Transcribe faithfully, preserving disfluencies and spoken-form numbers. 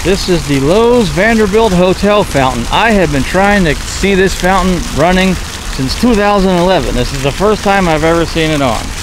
This is the Loews Vanderbilt Hotel fountain. I have been trying to see this fountain running since two thousand eleven. This is the first time I've ever seen it on.